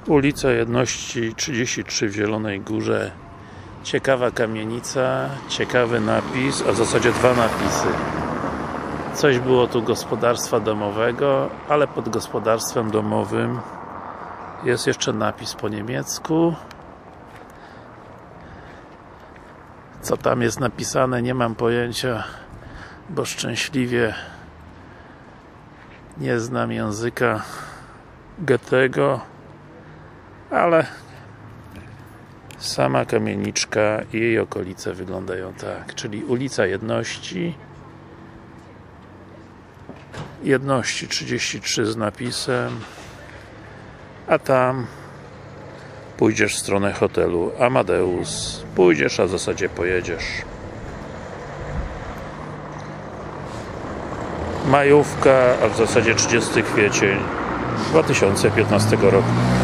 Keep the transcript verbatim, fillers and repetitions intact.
Ulica Jedności trzydzieści trzy w Zielonej Górze. Ciekawa kamienica, ciekawy napis, a w zasadzie dwa napisy. Coś było tu gospodarstwa domowego, ale pod gospodarstwem domowym jest jeszcze napis po niemiecku. Co tam jest napisane, nie mam pojęcia, bo szczęśliwie nie znam języka Goethego, ale sama kamieniczka i jej okolice wyglądają tak, czyli ulica Jedności Jedności trzydzieści trzy z napisem, a tam pójdziesz w stronę hotelu Amadeus, pójdziesz, a w zasadzie pojedziesz. Majówka, a w zasadzie trzydziesty kwiecień dwa tysiące piętnastego roku.